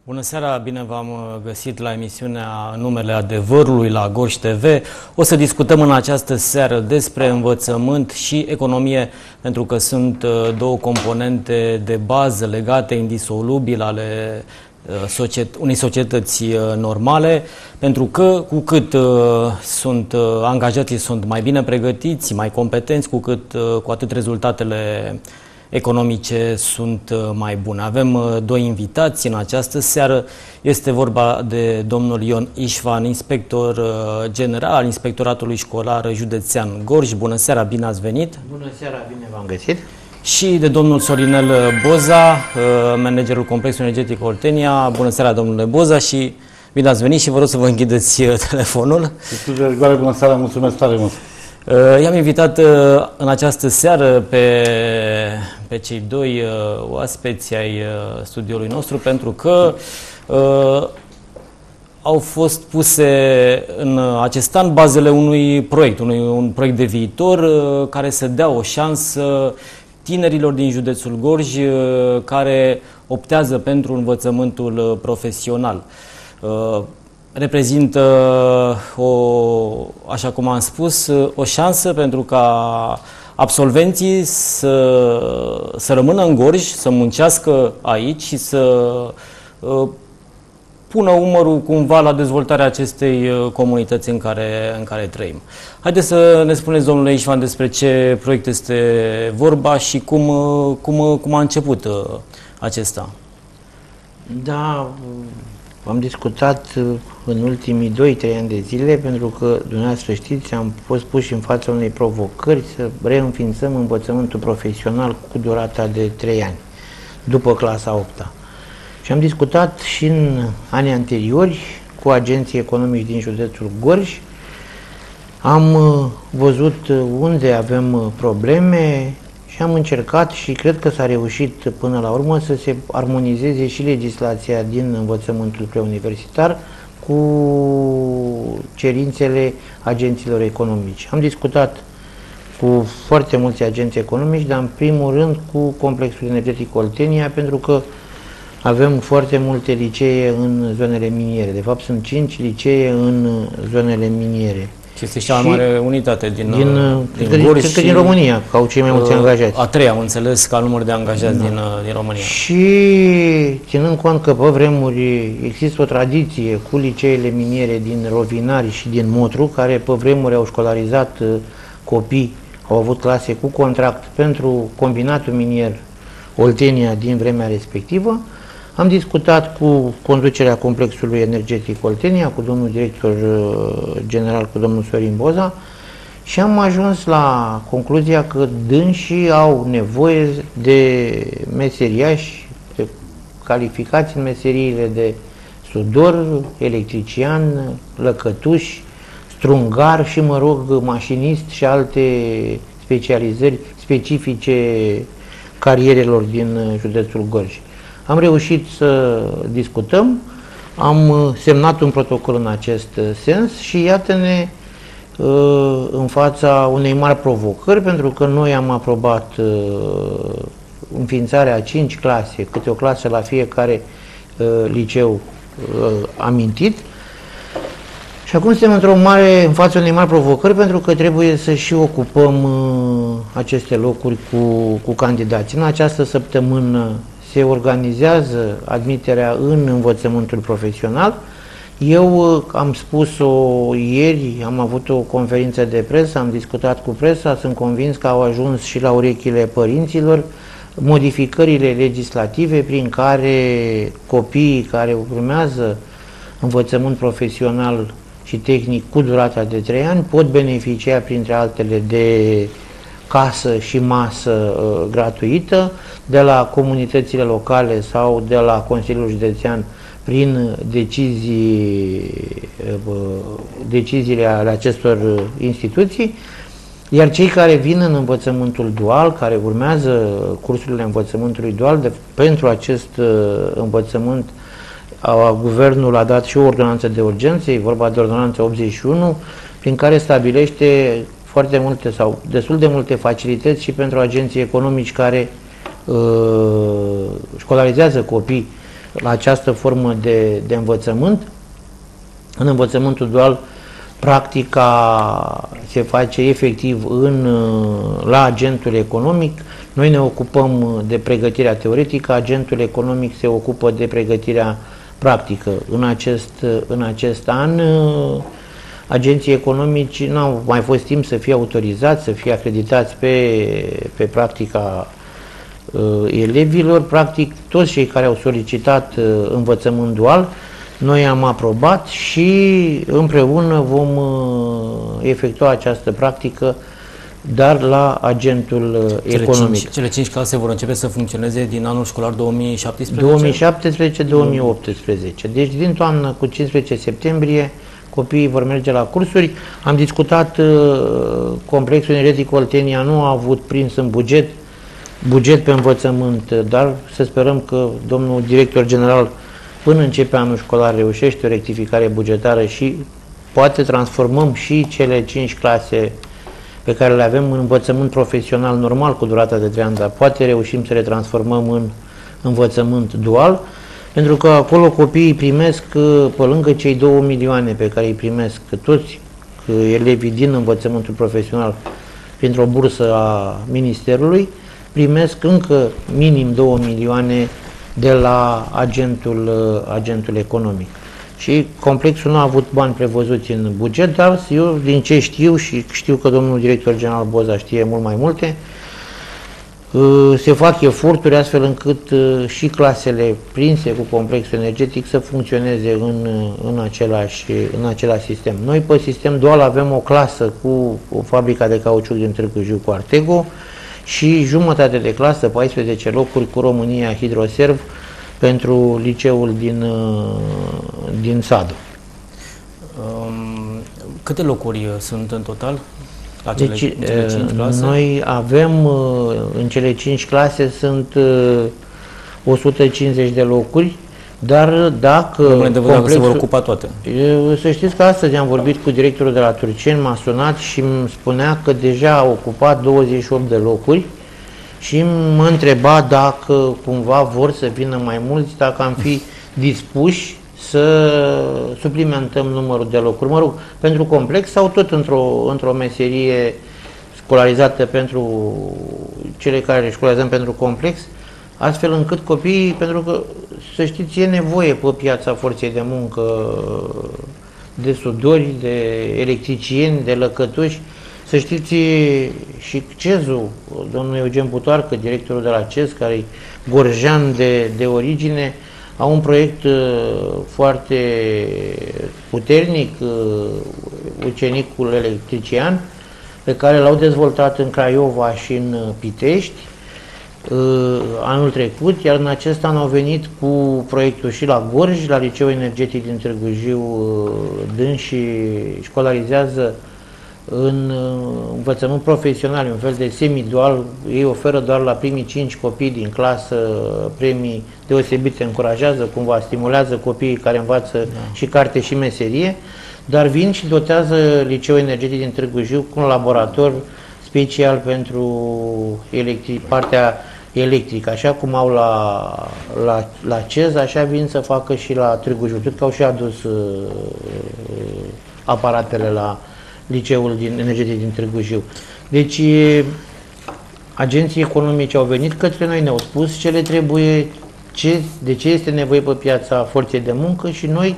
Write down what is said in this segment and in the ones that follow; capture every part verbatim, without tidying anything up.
Bună seara, bine v-am găsit la emisiunea Numele Adevărului la Gorj T V. O să discutăm în această seară despre învățământ și economie, pentru că sunt două componente de bază legate indisolubil ale societ- unei societăți normale, pentru că cu cât sunt angajații sunt mai bine pregătiți, mai competenți, cu cât cu atât rezultatele economice sunt mai bune. Avem doi invitați în această seară. Este vorba de domnul Ion Ișvan, inspector general al Inspectoratului Școlar Județean Gorj. Bună seara, bine ați venit! Bună seara, bine v-am găsit! Și de domnul Sorinel Boza, managerul Complexului Energetic Oltenia. Bună seara, domnule Boza, și bine ați venit și vă rog să vă închideți telefonul. Bună seara, mulțumesc tare mult! I-am invitat în această seară pe, pe cei doi oaspeți ai studioului nostru pentru că uh, au fost puse în acest an bazele unui proiect, unui, un proiect de viitor uh, care să dea o șansă tinerilor din județul Gorj uh, care optează pentru învățământul profesional. Uh, reprezintă, o, așa cum am spus, o șansă pentru ca absolvenții să, să rămână în Gorj, să muncească aici și să uh, pună umărul cumva la dezvoltarea acestei comunități în care, în care trăim. Haideți să ne spuneți, domnule Ișvan, despre ce proiect este vorba și cum, cum, cum a început acesta. Da, am discutat în ultimii doi trei ani de zile, pentru că, dumneavoastră știți, am fost puși în fața unei provocări să reînființăm învățământul profesional cu durata de trei ani, după clasa a opta. Și am discutat și în anii anteriori cu agenții economici din județul Gorj. Am văzut unde avem probleme și am încercat, și cred că s-a reușit până la urmă, să se armonizeze și legislația din învățământul preuniversitar cu cerințele agenților economici. Am discutat cu foarte mulți agenți economici, dar în primul rând cu Complexul Energetic Oltenia, pentru că avem foarte multe licee în zonele miniere. De fapt, sunt cinci licee în zonele miniere. Este cea mai mare unitate din, din, din, din Gorj, cred că din România, că au cei mai mulți uh, angajați. A treia, am înțeles, ca număr de angajați da. din, din România. Și ținând cont că pe vremuri există o tradiție cu liceele miniere din Rovinari și din Motru, care pe vremuri au școlarizat copii, au avut clase cu contract pentru combinatul minier Oltenia din vremea respectivă, am discutat cu conducerea Complexului Energetic Oltenia, cu domnul director general, cu domnul Sorin Boza, și am ajuns la concluzia că dânsii au nevoie de meseriași, de calificați în meseriile de sudor, electrician, lăcătuș, strungar și, mă rog, mașinist și alte specializări specifice carierelor din județul Gorj. Am reușit să discutăm, am semnat un protocol în acest sens și iată-ne în fața unei mari provocări, pentru că noi am aprobat înființarea a cinci clase, câte o clasă la fiecare liceu amintit. Și acum suntem într-o mare, în fața unei mari provocări, pentru că trebuie să și ocupăm uh, aceste locuri cu, cu candidați. În această săptămână se organizează admiterea în învățământul profesional. Eu uh, am spus-o ieri, am avut o conferință de presă, am discutat cu presa, sunt convins că au ajuns și la urechile părinților modificările legislative prin care copiii care urmează învățământ profesional și tehnic cu durata de trei ani pot beneficia, printre altele, de casă și masă uh, gratuită de la comunitățile locale sau de la Consiliul Județean prin decizii, uh, deciziile ale acestor instituții, iar cei care vin în învățământul dual, care urmează cursurile învățământului dual, de, pentru acest uh, învățământ a, guvernul a dat și o ordonanță de urgență, e vorba de ordonanța optzeci și unu, prin care stabilește foarte multe sau destul de multe facilități și pentru agenții economici care uh, școlarizează copii la această formă de, de învățământ. În învățământul dual, practica se face efectiv în, la agentul economic. Noi ne ocupăm de pregătirea teoretică, agentul economic se ocupă de pregătirea practică. În acest, în acest an, agenții economici nu au mai fost timp să fie autorizați, să fie acreditați pe, pe practica uh, elevilor. Practic, toți cei care au solicitat uh, învățământ dual, noi am aprobat și împreună vom uh, efectua această practică, dar la agentul uh, cele economic. Cinci, cele cinci clase vor începe să funcționeze din anul școlar două mii șaptesprezece? două mii șaptesprezece două mii optsprezece. Deci din toamnă cu cincisprezece septembrie copiii vor merge la cursuri. Am discutat, uh, complexul energetic Oltenia nu a avut prins în buget, buget pe învățământ, dar să sperăm că domnul director general până începe anul școlar reușește o rectificare bugetară și poate transformăm și cele cinci clase pe care le avem în învățământ profesional normal cu durata de trei ani, dar poate reușim să le transformăm în învățământ dual, pentru că acolo copiii primesc, pe lângă cei două milioane pe care îi primesc toți elevii din învățământul profesional printr-o bursă a Ministerului, primesc încă minim două milioane de la agentul, agentul economic. Și complexul nu a avut bani prevăzuți în buget, dar eu, din ce știu, și știu că domnul director general Boza știe mult mai multe, se fac eforturi astfel încât și clasele prinse cu complexul energetic să funcționeze în, în, același, în același sistem. Noi pe sistem dual avem o clasă cu o fabrica de cauciuc din Târgu Jiu cu Artego și jumătate de clasă, paisprezece locuri cu România Hidroserv pentru liceul din, din Sadu. Um, câte locuri sunt în total? La cele, deci, în cele cinci clase? Noi avem, în cele cinci clase sunt o sută cincizeci de locuri, dar dacă rămâne de văzut că se vor ocupa toate. Să știți că astăzi am vorbit cu directorul de la Turceni, m-a sunat și îmi spunea că deja a ocupat douăzeci și opt de locuri și mă întreba dacă cumva vor să vină mai mulți, dacă am fi dispuși să suplimentăm numărul de locuri. Mă rog, pentru complex sau tot într-o într-o meserie școlarizată pentru cele care le școlarizăm pentru complex, astfel încât copiii, pentru că, să știți, e nevoie pe piața forței de muncă de sudori, de electricieni, de lăcătuși. Să știți, și CEZ-ul, domnul Eugen Butoarcă, directorul de la CEZ, care e gorjean de, de origine, au un proiect uh, foarte puternic, uh, ucenicul electrician, pe care l-au dezvoltat în Craiova și în uh, Pitești uh, anul trecut, iar în acest an au venit cu proiectul și la Gorj, la Liceul Energetic din Târgu Jiu, uh, dânsii școlarizează în învățământ profesional, un fel de semi-dual. Ei oferă doar la primii cinci copii din clasă premii deosebite, încurajează, cumva stimulează copiii care învață da. și carte și meserie, dar vin și dotează Liceul Energetic din Târgu Jiu cu un laborator special pentru electric, partea electrică, așa cum au la, la, la CEZ, așa vin să facă și la Târgu Jiu. Cred că au și adus uh, aparatele la Liceul din Energetic din Târgu Jiu. Deci, agenții economici au venit către noi, ne-au spus ce le trebuie, ce, de ce este nevoie pe piața forței de muncă și noi,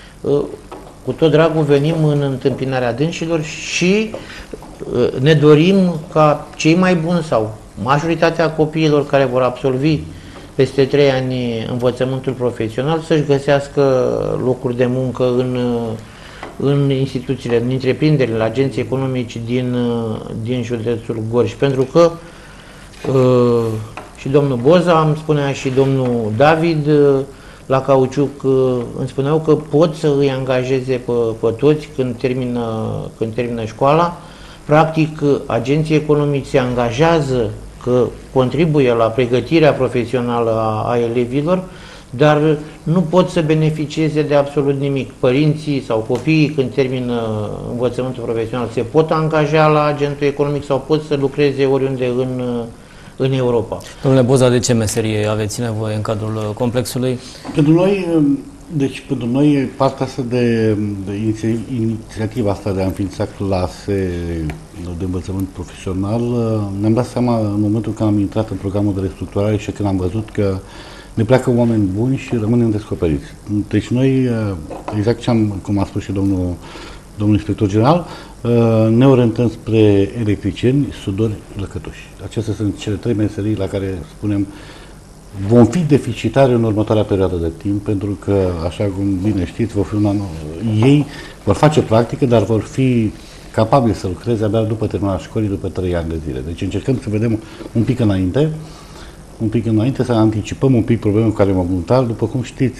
cu tot dragul, venim în întâmpinarea dânșilor și ne dorim ca cei mai buni sau majoritatea copiilor care vor absolvi peste trei ani învățământul profesional să-și găsească locuri de muncă în în instituțiile, în întreprinderile, agenții economici din, din județul Gorj. Pentru că uh, și domnul Boza, îmi spunea și domnul David, uh, la Cauciuc, uh, îmi spuneau că pot să îi angajeze pe, pe toți când termină, când termină școala. Practic, agenții economici se angajează că contribuie la pregătirea profesională a, a elevilor, dar nu pot să beneficieze de absolut nimic. Părinții sau copiii, când termină învățământul profesional, se pot angaja la agentul economic sau pot să lucreze oriunde în, în Europa. Domnule Boza, de ce meserie aveți nevoie în cadrul complexului? Pentru noi, deci pentru noi partea asta de, de inițiativa asta de a înființa clase de învățământ profesional, ne-am dat seama în momentul când am intrat în programul de restructurare și când am văzut că ne pleacă oameni buni și rămânem descoperiți. Deci noi, exact ce am, cum a spus și domnul, domnul inspector general, ne orientăm spre electricieni, sudori, lăcătuși. Acestea sunt cele trei meserii la care spunem vom fi deficitari în următoarea perioadă de timp, pentru că, așa cum bine știți, vor fi un an, ei vor face practică, dar vor fi capabili să lucreze abia după terminarea școlii, după trei ani de zile. Deci încercăm să vedem un pic înainte, un pic înainte, să anticipăm un pic problemele cu care mă muntal. După cum știți,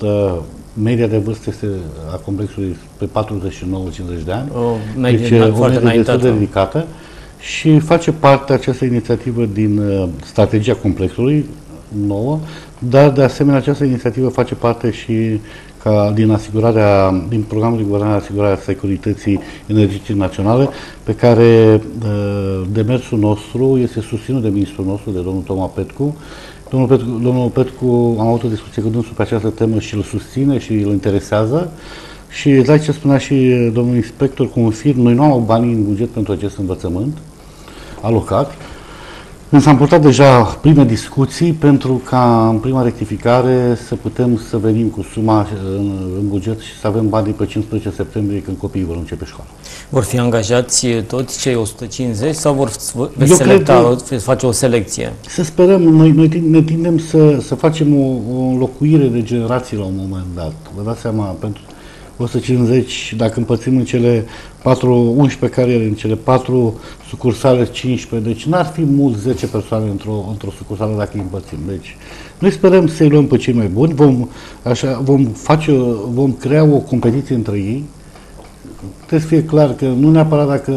media de vârstă este a complexului pe patruzeci și nouă cincizeci de ani. O medie deci, foarte o medie destul de înaintată. ridicată și face parte această inițiativă din uh, strategia complexului nouă, dar de asemenea această inițiativă face parte și ca din asigurarea, din programul de guvernare asigurarea securității energetice naționale, pe care uh, demersul nostru este susținut de ministrul nostru, de domnul Toma Petcu. Domnul Petcu, domnul Petcu am avut o discuție cu dânsul pe această temă și îl susține și îl interesează. Și exact ce spunea și domnul inspector, confirm, noi nu am banii în buget pentru acest învățământ alocat. Însă am purtat deja prime discuții pentru ca în prima rectificare să putem să venim cu suma în, în buget și să avem banii pe cincisprezece septembrie când copiii vor începe școala. Vor fi angajați toți cei o sută cincizeci sau vor veți Eu selecta, cred că- veți face o selecție? Să sperăm, noi, noi tin- ne tindem să, să facem o, o înlocuire de generații la un moment dat. Vă dați seama, pentru o sută cincizeci, dacă împărțim în cele patru, unsprezece cariere, în cele patru sucursale, cincisprezece, deci n-ar fi mult zece persoane într-o, într-o sucursală dacă îi împărțim. Deci, noi sperăm să-i luăm pe cei mai buni, vom, așa, vom, face, vom crea o competiție între ei. Trebuie să fie clar că nu neapărat dacă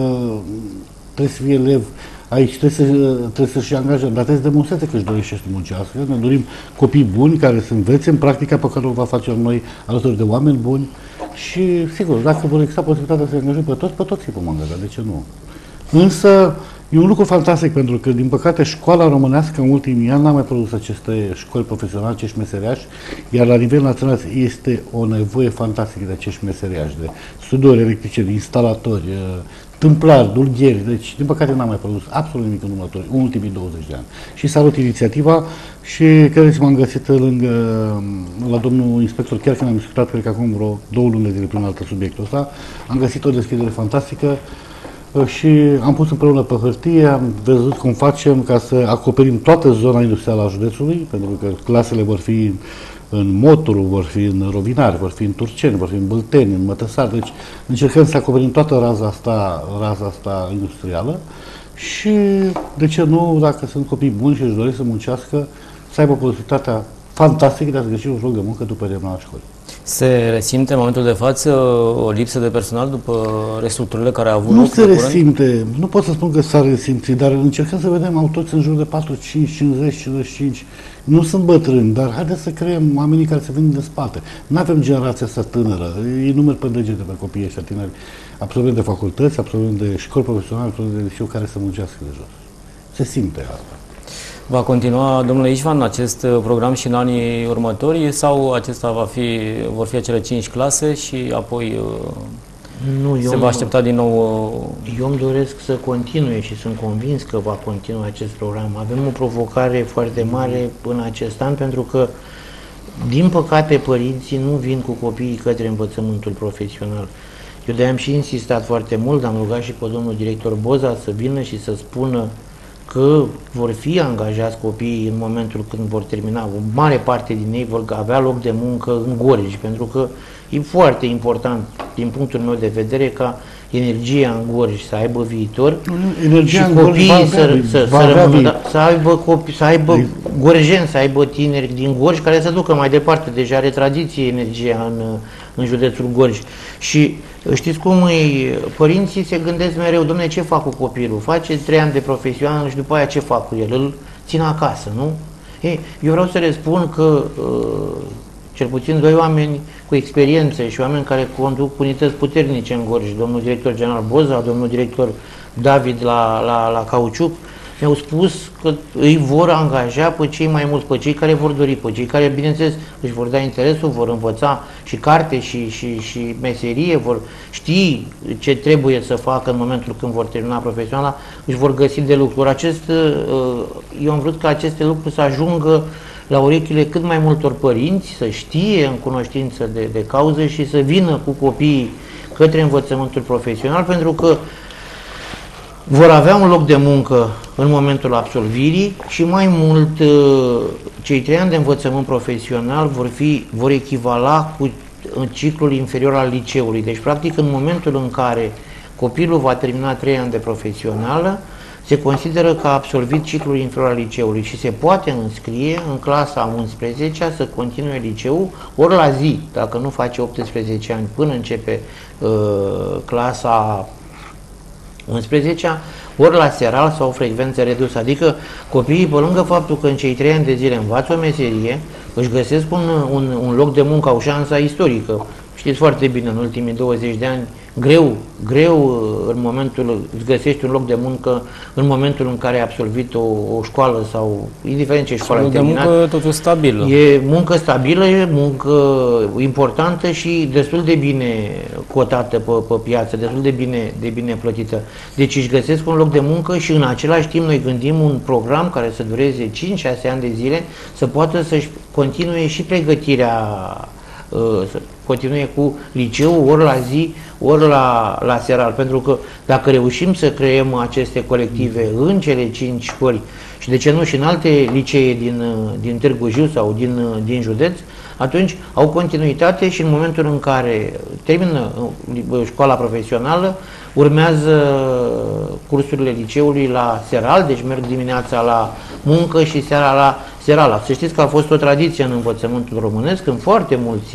trebuie să fie elev aici, trebuie, să, trebuie să-și angajăm, dar trebuie să demonstreze că își dorește să muncească. Ne dorim copii buni care să învețe în practica pe care o va face noi alături de oameni buni și, sigur, dacă vor exista posibilitatea să angajăm pe toți, pe toți îi vom angaja, de ce nu? Însă, e un lucru fantastic, pentru că, din păcate, școala românească în ultimii ani n-a mai produs aceste școli profesionale, acești meseriași, iar la nivel național este o nevoie fantastică de acești meseriași, de studiori, electricieni, instalatori, tâmplari, dulgheri, deci, din păcate, n-am mai produs absolut nimic în următorii, în ultimii douăzeci de ani. Și salut inițiativa și credeți, m-am găsit lângă, la domnul inspector, chiar când am discutat, cred că acum vreo două luni de zile prin altă subiectul ăsta, am găsit o deschidere fantastică și am pus împreună pe hârtie, am văzut cum facem ca să acoperim toată zona industrială a județului, pentru că clasele vor fi în Moturu, vor fi în Rovinari, vor fi în Turceni, vor fi în Bâlteni, în Mătăsari, deci încercăm să acoperim toată raza asta, raza asta industrială și, de ce nu, dacă sunt copii buni și își doresc să muncească, să aibă posibilitatea fantastică de a-și găsi un loc de muncă după terminarea școlii. Se resimte în momentul de față o lipsă de personal după restructurile care au avut Nu loc se de curând? resimte, nu pot să spun că s-ar resimți, dar încercăm să vedem, au toți în jur de patruzeci și cinci, cincizeci, cincizeci și cinci. Nu sunt bătrâni, dar haideți să creăm oamenii care să vină de spate. Nu avem generația asta tânără, îi număr pe degete pe copiii ăștia tineri, absolvenți de facultăți, absolvenți de școli profesionale, absolvenți de liceu, care să muncească de jos. Se simte asta. Va continua, domnule Ișvan, acest program și în anii următori sau acesta va fi, vor fi acele cinci clase și apoi Nu, se eu va aștepta din nou? Eu îmi doresc să continue și sunt convins că va continua acest program. Avem o provocare foarte mare în acest an pentru că, din păcate, părinții nu vin cu copiii către învățământul profesional. Eu de-aia am și insistat foarte mult, am rugat și pe domnul director Boza să vină și să spună că vor fi angajați copiii în momentul când vor termina. O mare parte din ei vor avea loc de muncă în Gorj, pentru că e foarte important, din punctul meu de vedere, ca energia în Gorj să aibă viitor Energia și în Gorj copiii va să, avea, să, va să, avea rămână, vi- da, să aibă copii, să aibă gorjeni, să aibă tineri din Gorj care să ducă mai departe. Deja are tradiție energia în, în județul Gorj. Și știți cum e, părinții se gândesc mereu, dom'le, ce fac cu copilul? Face trei ani de profesional și după aia ce fac cu el? Îl țin acasă, nu? Ei, eu vreau să le spun că uh, cel puțin doi oameni cu experiență și oameni care conduc unități puternice în Gorj, domnul director general Boza, domnul director David la, la, la Cauciuc, mi-au spus că îi vor angaja pe cei mai mulți, pe cei care vor dori, pe cei care, bineînțeles, își vor da interesul, vor învăța și carte și, și, și meserie, vor ști ce trebuie să facă în momentul când vor termina profesionala, își vor găsi de lucruri. Acest, eu am vrut ca aceste lucruri să ajungă la urechile cât mai multor părinți, să știe în cunoștință de, de cauză și să vină cu copiii către învățământul profesional, pentru că vor avea un loc de muncă în momentul absolvirii și mai mult cei trei ani de învățământ profesional vor, fi, vor echivala cu în ciclul inferior al liceului. Deci, practic, în momentul în care copilul va termina trei ani de profesională, se consideră că a absolvit ciclul inferior al liceului și se poate înscrie în clasa a unsprezecea să continue liceul, ori la zi, dacă nu face optsprezece ani până începe uh, clasa unsprezecea, ori la seral sau o frecvență redusă. Adică copiii, pe lângă faptul că în cei trei ani de zile învață o meserie, își găsesc un, un, un loc de muncă, au șansa istorică. Știți foarte bine, în ultimii douăzeci de ani, greu, greu în momentul, îți găsești un loc de muncă în momentul în care ai absolvit o, o școală sau, indiferent ce școală ai terminat. E muncă totul stabilă. E muncă stabilă, e muncă importantă și destul de bine cotată pe, pe piață, destul de bine, de bine plătită. Deci își găsesc un loc de muncă și în același timp noi gândim un program care să dureze cinci șase ani de zile, să poată să-și continue și pregătirea, să continue cu liceul, ori la zi, ori la, la seral. Pentru că dacă reușim să creăm aceste colective în cele cinci școli și de ce nu și în alte licee din, din Târgu Jiu sau din, din județ, atunci au continuitate și în momentul în care termină școala profesională, urmează cursurile liceului la seral, deci merg dimineața la muncă și seara la serala. Să știți că a fost o tradiție în învățământul românesc, în foarte mulți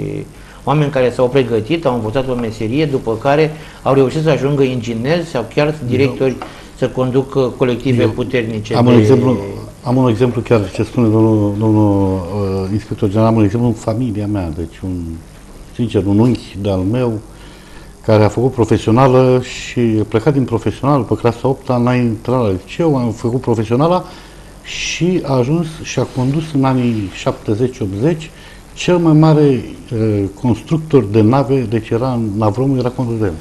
oameni care s-au pregătit, au învățat o meserie, după care au reușit să ajungă ingineri sau chiar directori să conducă colective Eu puternice. Am, de... un exemplu, am un exemplu chiar ce spune domnul, domnul uh, inspector general, am un exemplu în familia mea, deci un, sincer, un unchi de-al meu care a făcut profesională și a plecat din profesional pe clasa a opta, n-a intrat la liceu, a făcut profesionala și a ajuns și a condus în anii șaptezeci optzeci cel mai mare uh, constructor de nave, deci era în Navromul, era condus de el.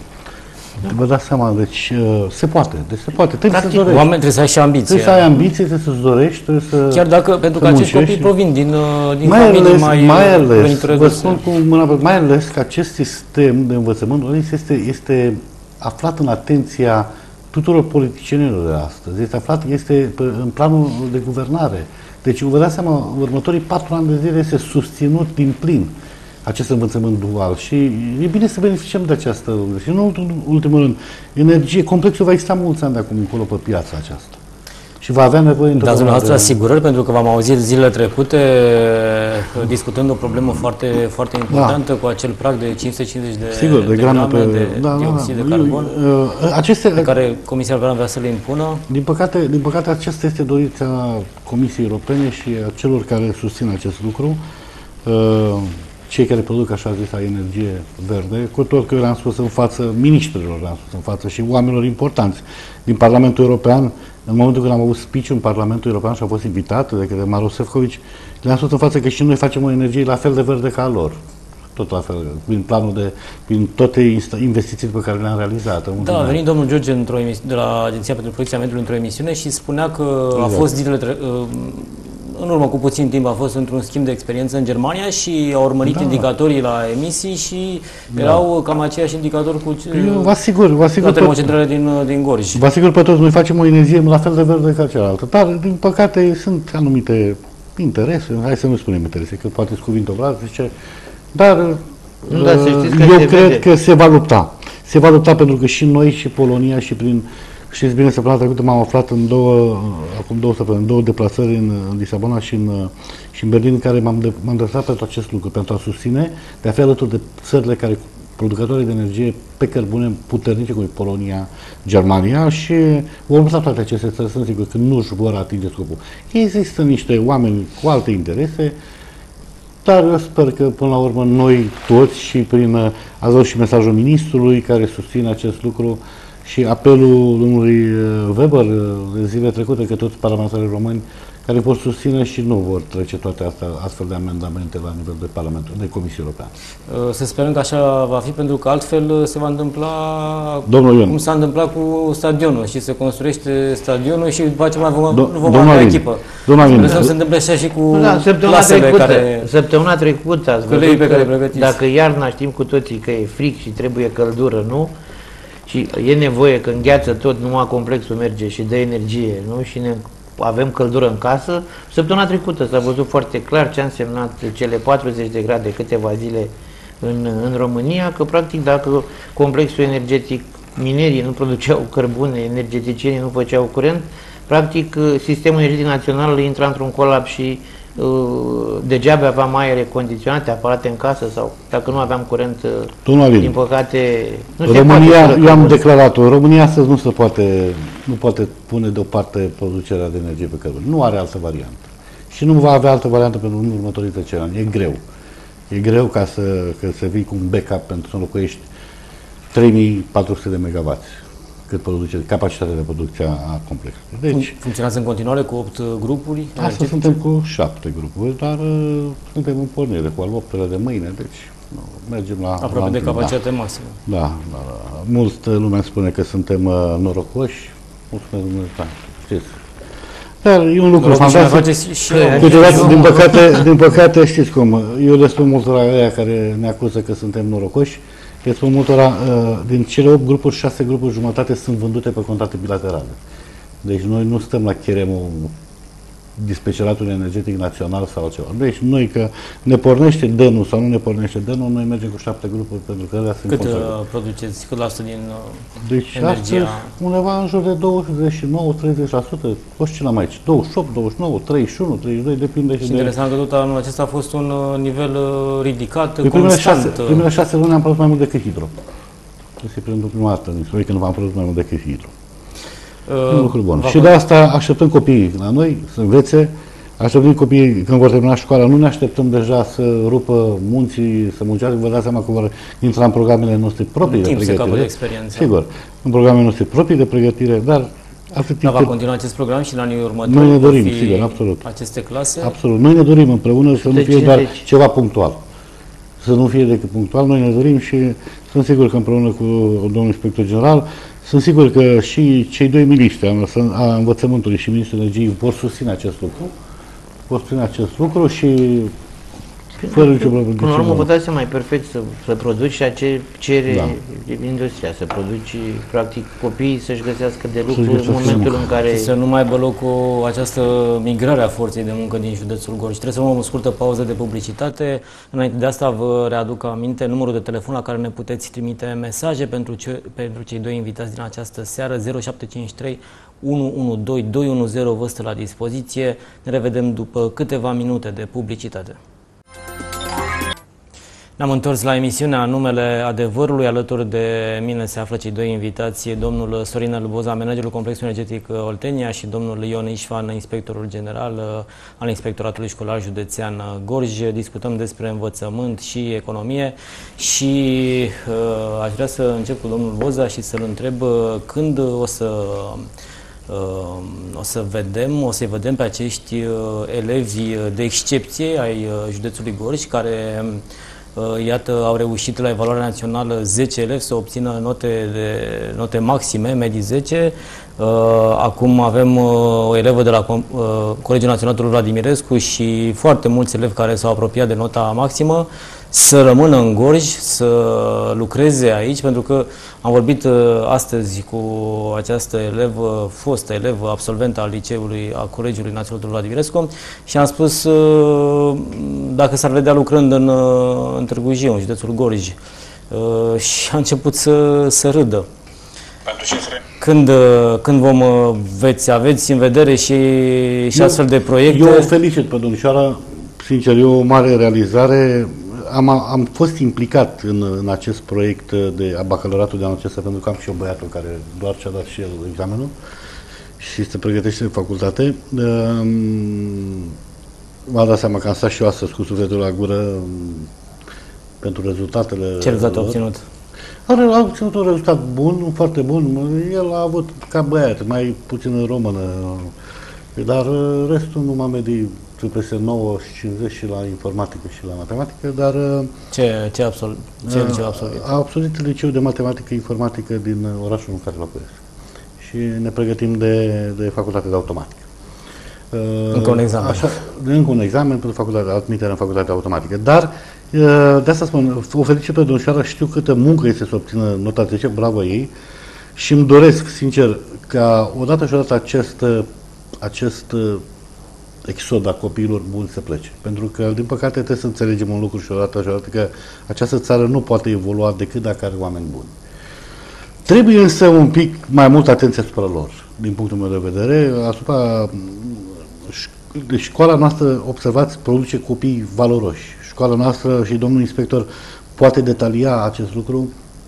Vă dați seama, deci uh, se poate, deci se poate. Trebuie Practic, să dorești. Oameni trebuie să ai și ambiție. Trebuie să ai ambiție, trebuie să-ți dorești, trebuie să Chiar dacă, pentru că acești copii provin din, din mai familii ales, mai mai ales, venituri vă reduse. spun cu mâna pe, mai ales că acest sistem de învățământ este, este aflat în atenția tuturor politicienilor de astăzi. Este aflat, este în planul de guvernare. Deci, vă dați seama, următorii patru ani de zile este susținut din plin acest învățământ dual și e bine să beneficiem de această, și în ultimul rând, energie, complexul va exista mulți ani de acum încolo pe piața aceasta. Și va avea nevoie... Dați dumneavoastră asigurări, pentru că v-am auzit zilele trecute discutând o problemă foarte, foarte importantă, da, cu acel prag de cinci sute cincizeci de, Sigur, de, de grame, grame pe, de da, dioxid da, de carbon, uh, aceste, pe care Comisia Europeană vrea să le impună. Din păcate, din păcate, aceasta este dorința Comisiei Europene și a celor care susțin acest lucru. Uh, cei care produc, așa zis, energie verde, cu tot că eu le-am spus în față miniștrilor, le-am spus în față și oamenilor importanți din Parlamentul European, în momentul când am avut speech în Parlamentul European și am fost invitat de către Maroš Šefčovič, le-am spus în față că și noi facem o energie la fel de verde ca a lor. Tot la fel, prin planul de, prin toate investițiile pe care le-am realizat. Da, a venit domnul George într-o de la Agenția pentru Protecția Mediului într-o emisiune și spunea că exact. a fost zilele tre- în urmă cu puțin timp a fost într-un schimb de experiență în Germania și a urmărit da. indicatorii la emisii și da. erau cam aceiași indicatori cu Eu vă asigur, vă asigur la termocentrale din, din Gorj. Vă asigur pe toți, noi facem o energie la fel de verde ca cealaltă, dar din păcate sunt anumite interese, hai să nu spunem interese, că poate sunt cuvinte obraz, zice, dar nu, dar să știți că eu cred vede. că se va lupta. Se va lupta pentru că și noi și Polonia și prin știți bine, săptămâna trecută m-am aflat în două, acum două săptămâni, în două deplasări în, în Lisabona și în, și în Berlin, în care m-am, de, m-am deplasat pentru acest lucru, pentru a susține, de a fi alături de țările care producătorii de energie pe cărbune puternice, cum Polonia, Germania, și vom lăsa toate aceste țări, sunt sigur că nu își vor atinge scopul. Există niște oameni cu alte interese, dar eu sper că până la urmă noi toți și prin, ați văzut și mesajul ministrului care susține acest lucru, și apelul domnului Weber de zile trecute că toți parlamentarii români care vor susține și nu vor trece toate astea, astfel de amendamente la nivel de Parlament, de Comisie Europeană. Să sperăm că așa va fi, pentru că altfel se va întâmpla Domnul Ion, cum s-a întâmplat cu stadionul și se construiește stadionul și după aceea mai vom, Do- nu vom avea echipă. Domnul Să se întâmple așa și cu Da, săptămâna clasele trecută, care... săptămâna trecută ați Colegii văzut pe care că pregătiți. dacă iarna știm cu toții că e fric și trebuie căldură, nu? Și e nevoie că îngheață tot, numai complexul merge și dă energie, nu? Și ne avem căldură în casă. Săptămâna trecută s-a văzut foarte clar ce a însemnat cele patruzeci de grade câteva zile în, în România, că practic dacă complexul energetic, minerii nu produceau cărbune, energeticienii nu făceau curent, practic sistemul energetic național intra într-un colaps și uh, degeaba aveam aere condiționate, aparate în casă sau dacă nu aveam curent, uh, din păcate, nu se România, poate. eu am declarat-o, România astăzi nu se poate, nu poate pune deoparte producerea de energie pe cărbune. Nu are altă variantă. Și nu va avea altă variantă pentru următorii zece ani. E greu. E greu ca să, că să vii cu un backup pentru să înlocuiești trei mii patru sute de megawatts cât produce, capacitatea de producție a complexului. Deci, funcționează în continuare cu opt grupuri? Astăzi suntem cu șapte grupuri, dar uh, suntem în pornire cu al optelea de mâine, deci nu, mergem la... Aproape la, de capacitate da, maximă. Da, da, da. Multă lume spune că suntem uh, norocoși, mulțumesc Dumnezeu, știți. Dar e un lucru fantastic. Câteodată, din păcate, din păcate, știți cum, eu le spun multora aia care ne acuză că suntem norocoși, le spun multora, din cele opt grupuri, șase grupuri jumătate sunt vândute pe contracte bilaterale. Deci noi nu stăm la cheremul dispeceratului energetic național sau ceva. Deci noi că ne pornește dănul sau nu ne pornește dănul, noi mergem cu șapte grupuri pentru că alea sunt Cât contracte. produceți? Cât la sută din uh, deci energia? Astăzi, undeva în jur de douăzeci și nouă la treizeci la sută, oscilăm aici, douăzeci și opt, douăzeci și nouă, treizeci și unu, treizeci și doi, depinde și, și de... interesant că tot anul acesta a fost un uh, nivel uh, ridicat, În primele constant. șase, primele șase luni am produs mai mult decât hidro. Este pentru prima dată în istorie când v-am produs mai mult decât hidro. Uh, un lucru bun. Și de asta așteptăm copiii la noi să învețe, așteptăm copiii când vor termina școala, nu ne așteptăm deja să rupă munții, să muncească, vă dați seama că vor intra în programele noastre proprii în de timp pregătire. se capătă experiență. Sigur, în programele noastre proprii de pregătire, dar atât Dar va cât... continua acest program și în anii următori? Noi ne dorim, sigur, absolut. Aceste clase? Absolut. Noi ne dorim împreună să nu fie doar ceva punctual. Să nu fie decât punctual, noi ne dorim și sunt sigur că împreună cu domnul inspector general, sunt sigur că și cei doi miniștri a învățământului și ministrul energiei vor susține acest lucru, vor susține acest lucru și fără nicio problemă. Până la urmă, vă dați mai perfect să, să produci ceea ce cere Da. industria, să produci, practic, copiii să-și găsească de lucru Să-și găsească în momentul muncă. în care... Și să nu mai aibă loc cu această migrare a forței de muncă din județul Gorj. Trebuie să luăm o scurtă pauză de publicitate. Înainte de asta vă readuc aminte numărul de telefon la care ne puteți trimite mesaje pentru, ce, pentru cei doi invitați din această seară. zero șapte cinci trei unu unu doi doi unu zero vă stă la dispoziție. Ne revedem după câteva minute de publicitate. Ne-am întors la emisiunea Numele Adevărului. Alături de mine se află cei doi invitați, domnul Sorin Elboza, managerul Complexului Energetic Oltenia, și domnul Ion Ișvan, inspectorul general al Inspectoratului Școlar Județean Gorj. Discutăm despre învățământ și economie și uh, aș vrea să încep cu domnul Boza și să-l întreb uh, când o să Uh, o să vedem, o să-i vedem pe acești uh, elevi de excepție ai uh, județului Gorj, care uh, iată, au reușit la evaluarea națională zece elevi să obțină note, de, note maxime, medii zece. Uh, acum avem uh, o elevă de la uh, Colegiul Național Vladimirescu și foarte mulți elevi care s-au apropiat de nota maximă să rămână în Gorj, să lucreze aici, pentru că am vorbit uh, astăzi cu această elevă, fostă elevă, absolventă al liceului, a Colegiului Național Vladimirescu, și am spus uh, dacă s-ar vedea lucrând în, uh, în Târgu Jiu, în județul Gorj. Uh, și a început să, să râdă. Pentru ce Când, când vom veți, aveți în vedere și, și eu, astfel de proiecte? Eu o felicit pe domnișoara, sincer, e o mare realizare. Am, am fost implicat în, în acest proiect de bacalaureatul de anul acesta, pentru că am și eu băiatul care doar și-a dat și el examenul și se pregătește în facultate. M-a dat seama că am stat și eu astăzi cu sufletul la gură pentru rezultatele. Ce rezultate a obținut? Au, au ținut un rezultat bun, foarte bun. El a avut ca băiat, mai puțin în română, dar restul nu m-a medit peste nouă și cincizeci și la informatică și la matematică, dar... Ce, ce, absol ce uh, liceu a absolvit? A absolvit liceul de matematică informatică din orașul în care locuiesc. Și ne pregătim de, de facultate de automatică. Uh, încă un examen. Așa, încă un examen pentru facultatea, admitere în facultatea automatică. Dar, uh, de asta spun, o felicit pe domnișoară, știu câtă muncă este să obțină nota zece, bravo ei, și îmi doresc, sincer, ca odată și odată acest, acest exod a copiilor buni să plece. Pentru că, din păcate, trebuie să înțelegem un lucru și odată și odată că această țară nu poate evolua decât dacă are oameni buni. Trebuie însă un pic mai mult atenție asupra lor, din punctul meu de vedere, asupra școala noastră, observați, produce copii valoroși. Școala noastră și domnul inspector poate detalia acest lucru.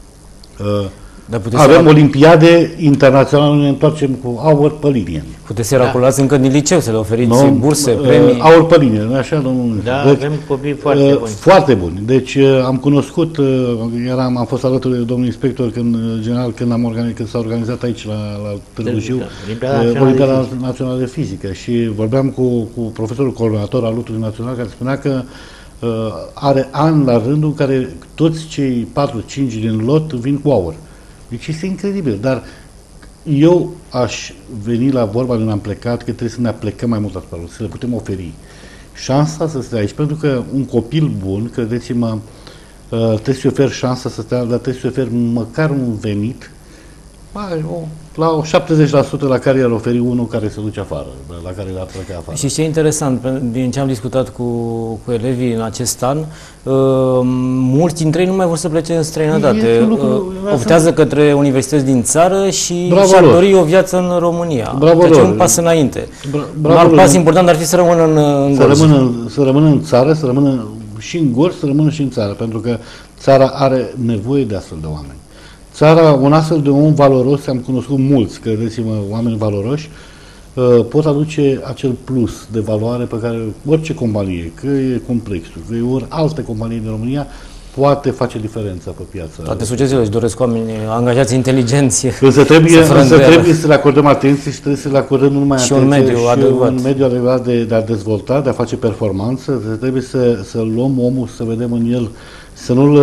Avem olimpiade internaționale, ne întoarcem cu aur pe linie. Puteți să raculați da. încă din liceu, să le oferiți no, burse, premii. Aur pe linie, nu așa, domnul? Da, deci, avem copii foarte buni. Foarte buni. Deci am cunoscut, eram, am fost alături de domnul inspector când, general, când, am organizat, când s-a organizat aici la, la Târgu Jiu Olimpiada Națională de Fizică și vorbeam cu, cu profesorul coordonator al Lutului Național care spunea că uh, are an la rândul în care toți cei patru cinci din lot vin cu aur. Deci este incredibil, dar eu aș veni la vorba de am plecat, că trebuie să ne aplecăm mai mult asupra lor, să le putem oferi șansa să stea aici, pentru că un copil bun, credeți-mă, trebuie să-i ofer șansa să stea, dar trebuie să-i ofer măcar un venit, la o șaptezeci la sută la care i-ar oferi unul care se duce afară, la care l-ar pleca afară. Și ce e interesant, din ce am discutat cu, cu elevii în acest an, uh, mulți dintre ei nu mai vor să plece în străinătate. Lucru, uh, optează către universități din țară și și-ar dori o viață în România. Bravo deci un pas înainte. Bra un alt pas important ar fi să rămână în, în să, rămână, să rămână în țară, să rămână și în Gorj, să rămână și în țară, pentru că țara are nevoie de astfel de oameni. Țara, un astfel de om valoros, am cunoscut mulți, credeți-mă, oameni valoroși, uh, pot aduce acel plus de valoare pe care orice companie, că e Complexul, că e ori alte companii din România, poate face diferența pe piață. Toate societățile își doresc oameni angajați inteligenți. Însă trebuie să, însă trebuie să le acordăm atenție și trebuie să le acordăm nu numai și atenție, un mediu și adecvat. un mediu adecvat de, de a dezvolta, de a face performanță, trebuie să, să luăm omul, să vedem în el, să nu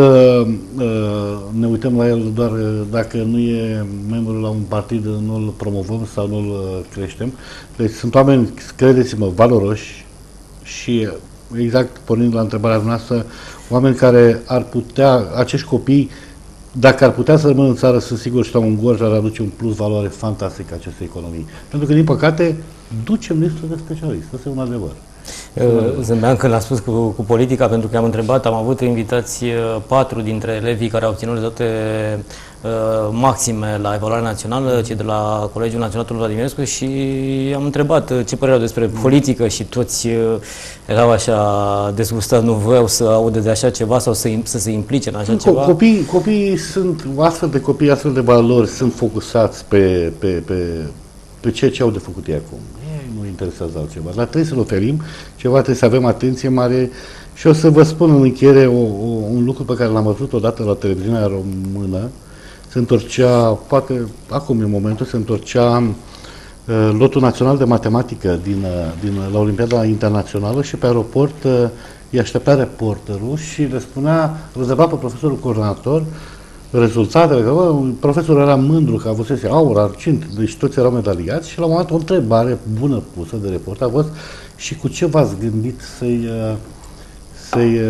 ne uităm la el doar dacă nu e membru la un partid, nu-l promovăm sau nu-l creștem. Deci sunt oameni, credeți-mă, valoroși și exact pornind la întrebarea noastră, oameni care ar putea, acești copii, dacă ar putea să rămână în țară, sunt sigur stau în Gorj, ar aduce un plus valoare fantastic acestei economii. Pentru că, din păcate, ducem listul de specialiști. Asta e un adevăr. Zâmbeam când l-am spus cu, cu politica, pentru că am întrebat, am avut invitați patru dintre elevii care au obținut rezultate uh, maxime la evaluarea națională, cei de la Colegiul Național Vladimirescu, și am întrebat ce părere au despre politică și toți uh, erau așa dezgustați, nu voiau să audă de așa ceva sau să, să se implice în așa ceva. Copiii, copiii sunt, astfel de copii, astfel de valori sunt focusați pe, pe, pe, pe ceea ce au de făcut ei acum. Nu interesează altceva, dar trebuie să-l oferim ceva, trebuie să avem atenție mare și o să vă spun în încheiere o, o, un lucru pe care l-am văzut odată la televiziunea română. Se întorcea, poate acum e momentul, se întorcea uh, lotul național de matematică din, uh, din, la Olimpiada Internațională și pe aeroport uh, îi aștepta reporterul și le spunea, rezerva pe profesorul coordonator rezultatele, că bă, profesorul era mândru că avusese aur, argint, deci toți erau medaliați și la un moment o întrebare bună pusă de reporter a fost: și cu ce v-ați gândit să-i să-i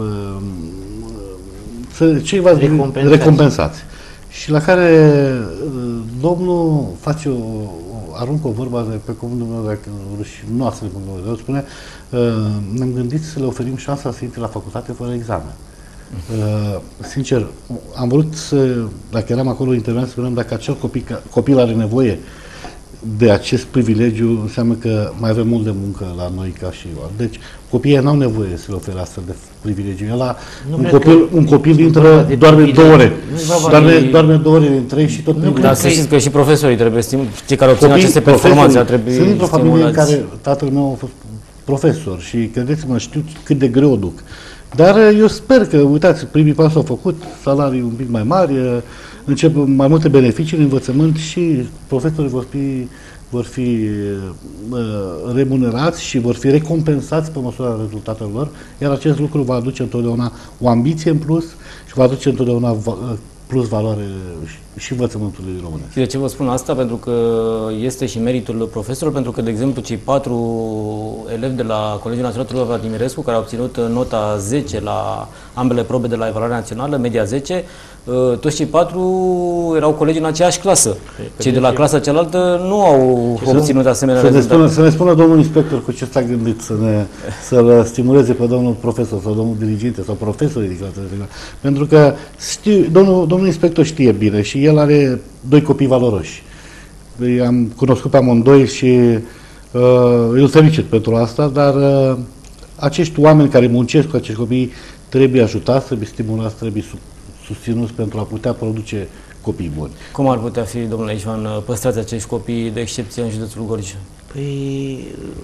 să, ce v-ați gândit recompensați? Și la care domnul face o, aruncă o vorba de, pe cuvântul meu, dacă și nu asta de cuvântul meu, spune, ne-am gândit să le oferim șansa să intre la facultate fără examen. Uh, sincer, am vrut să, dacă eram acolo intervenit, să spunem dacă acel copil, copil are nevoie de acest privilegiu, înseamnă că mai avem mult de muncă la noi ca și eu. Deci copiii n-au nevoie să le ofere astfel de privilegiu. Ăla, un copil, un copil intră, doarme două ore. Doarme, doarme două ore din trei și tot privilegiu. Dar să știți că și profesorii trebuie stimulați, cei care obțin aceste performanțe trebuie sunt într-o familie în care tatăl meu a fost profesor și credeți-mă, știu cât de greu o duc. Dar eu sper că, uitați, primii pași s-au făcut, salarii un pic mai mari, încep mai multe beneficii în învățământ și profesorii vor fi, vor fi uh, remunerați și vor fi recompensați pe măsura rezultatelor lor, iar acest lucru va aduce întotdeauna o ambiție în plus și va aduce întotdeauna va, plus valoare și învățământului românesc. Și de ce vă spun asta? Pentru că este și meritul profesorilor, pentru că, de exemplu, cei patru elevi de la Colegiul Național Tudor Vladimirescu, care au obținut nota zece la ambele probe de la evaluare națională, media zece, toți cei patru erau colegi în aceeași clasă. Cei de la clasa cealaltă nu au obținut asemenea să rezultate. Ne spună, să ne spună domnul inspector cu ce s-a gândit să ne, să-l stimuleze pe domnul profesor sau domnul diriginte sau profesorii de clasă. Pentru că știu, domnul, domnul inspector știe bine și el are doi copii valoroși. I-am cunoscut pe amândoi și uh, îl felicit pentru asta, dar uh, acești oameni care muncesc cu acești copii trebuie ajutați, trebuie stimulați, trebuie susținuți pentru a putea produce copii buni. Cum ar putea fi, domnule Ișvan, păstrați acești copii de excepție în județul Gorj? Păi,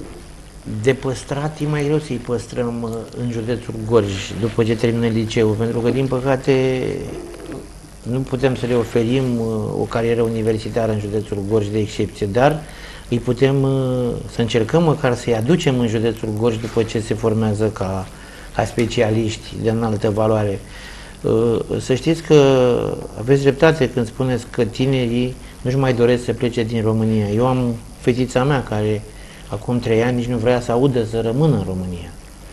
de păstrat e mai greu să-i păstrăm în județul Gorj după ce termină liceul, pentru că, din păcate, nu putem să le oferim o carieră universitară în județul Gorj de excepție, dar îi putem să încercăm măcar să-i aducem în județul Gorj după ce se formează ca, ca specialiști de înaltă valoare. Să știți că aveți dreptate când spuneți că tinerii nu-și mai doresc să plece din România. Eu am fetița mea care acum trei ani nici nu vrea să audă să rămână în România.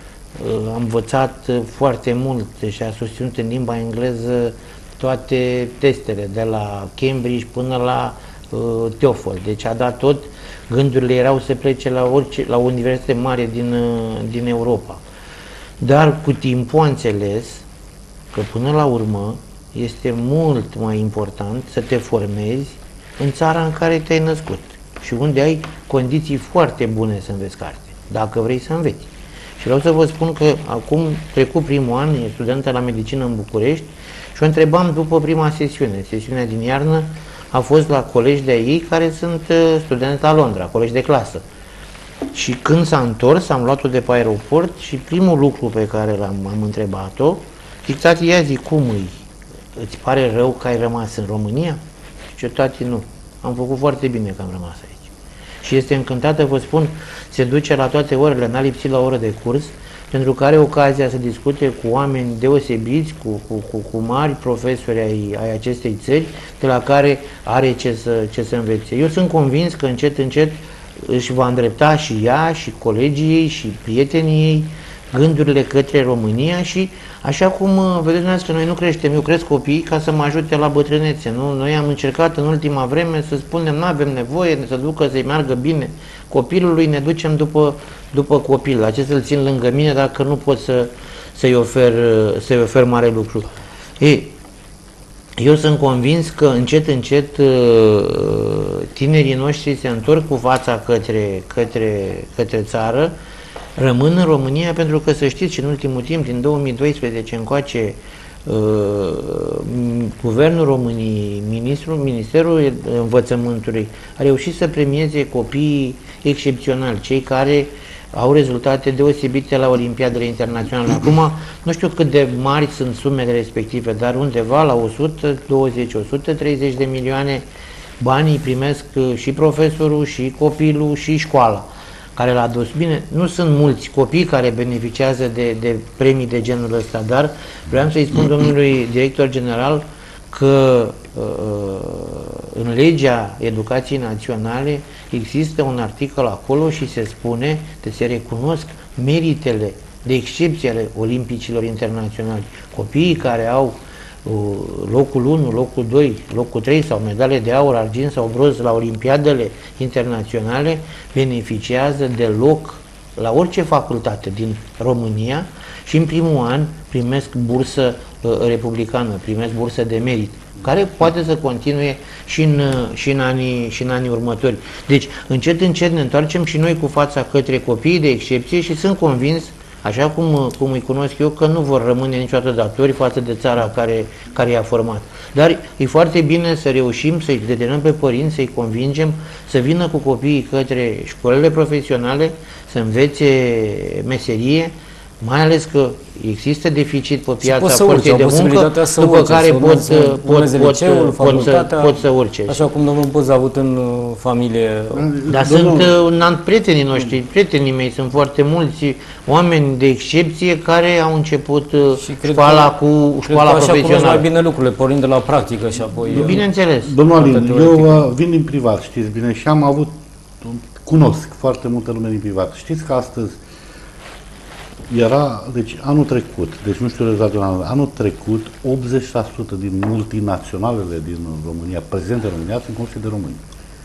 Am învățat foarte mult și a susținut în limba engleză toate testele, de la Cambridge până la uh, TOEFL. Deci a dat tot, gândurile erau să plece la, orice, la o universitate mare din, uh, din Europa. Dar cu timpul a înțeles că până la urmă este mult mai important să te formezi în țara în care te-ai născut și unde ai condiții foarte bune să înveți carte, dacă vrei să înveți. Și vreau să vă spun că acum trecut primul an, e studentă la medicină în București și o întrebam după prima sesiune. Sesiunea din iarnă a fost la colegi de ei care sunt studenți la Londra, colegi de clasă. Și când s-a întors, am luat-o de pe aeroport și primul lucru pe care l-am am întrebat-o, zic, tati, ia zi, cum îi? Îți pare rău că ai rămas în România? Și tati, nu. Am făcut foarte bine că am rămas aici. Și este încântată, vă spun, se duce la toate orele, n-a lipsit la oră de curs, pentru că are ocazia să discute cu oameni deosebiți, cu, cu, cu, cu mari profesori ai, ai acestei țări, de la care are ce să, ce să învețe. Eu sunt convins că încet, încet își va îndrepta și ea, și colegii ei, și prietenii ei, gândurile către România și, așa cum vedeți dumneavoastră, noi nu creștem, eu cresc copiii ca să mă ajute la bătrânețe. Nu? Noi am încercat în ultima vreme să spunem, nu avem nevoie să ducă, să-i meargă bine copilului, ne ducem după, după copil. La ce să-l țin lângă mine dacă nu pot să, să-i ofer, să-i ofer mare lucru? Ei, eu sunt convins că încet, încet tinerii noștri se întorc cu fața către, către, către țară, rămân în România, pentru că, să știți, în ultimul timp, din două mii doisprezece încoace, uh, Guvernul României, Ministrul, Ministerul Învățământului a reușit să premieze copiii excepționali, cei care au rezultate deosebite la Olimpiadele Internaționale. Acum, nu știu cât de mari sunt sumele respective, dar undeva la o sută douăzeci - o sută treizeci de milioane banii primesc și profesorul, și copilul, și școala care l-a dus. Bine, nu sunt mulți copii care beneficiază de, de premii de genul ăsta, dar vreau să-i spun domnului director general că în legea educației naționale există un articol acolo și se spune că se recunosc meritele de excepție ale olimpicilor internaționali. Copiii care au locul unu, locul doi, locul trei sau medale de aur, argint sau bronz la olimpiadele internaționale beneficiază de loc la orice facultate din România și în primul an primesc bursă uh, republicană, primesc bursă de merit, care poate să continue și în, și, în anii, și în anii următori. Deci, încet, încet ne întoarcem și noi cu fața către copiii de excepție și sunt convins, așa cum, cum îi cunosc eu, că nu vor rămâne niciodată datori față de țara care, care i-a format. Dar e foarte bine să reușim să-i determinăm pe părinți, să-i convingem să vină cu copiii către școlile profesionale, să învețe meserie, Mai ales că există deficit pe piața forței de muncă, după urce, care să pot, urmeze, pot, urmeze pot, liceul, pot, pot, să, pot să urce. Așa cum domnul Boz a avut în uh, familie. Dar domnul... sunt uh, prietenii noștri, prietenii mei, sunt foarte mulți oameni de excepție care au început uh, școala că, cu școala cred că profesională. așa mai bine lucrurile, pornind de la practică și apoi... Bineînțeles. Domnul Alin, eu uh, vin din privat, știți bine, și am avut, cunosc foarte multă lume din privat. Știți că astăzi era, deci anul trecut, deci nu știu rezultatul anul, anul trecut, optzeci la sută din multinaționalele din România, prezente în România, sunt considerate români.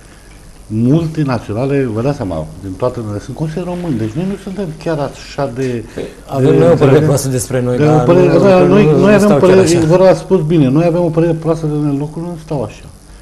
Multinaționale, vă dați seama, din toate ele, sunt considerate români, deci noi nu suntem chiar așa de... Avem de, noi o părere proastă despre noi, dar părere, nu, da, nu, noi, nu, noi avem nu părere, vă l-a spus bine, noi avem o părere proastă de unele lucruri, nu stau așa.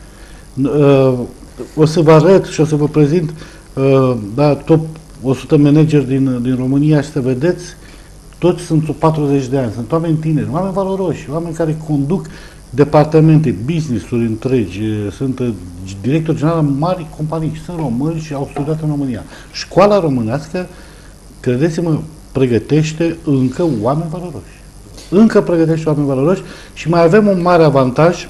Uh, o să vă arăt și o să vă prezint uh, da, top o sută manageri din, din România și să vedeți, toți sunt sub patruzeci de ani, sunt oameni tineri, oameni valoroși, oameni care conduc departamente, business-uri întregi, sunt director general în mari companii, sunt români și au studiat în România. Școala românească, credeți-mă, pregătește încă oameni valoroși. Încă pregătește oameni valoroși și mai avem un mare avantaj,